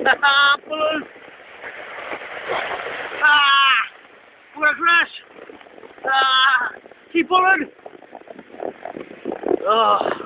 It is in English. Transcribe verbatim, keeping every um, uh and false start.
Ah, pullers. Ah, we're gonna crash. Ah, keep pulling. Oh.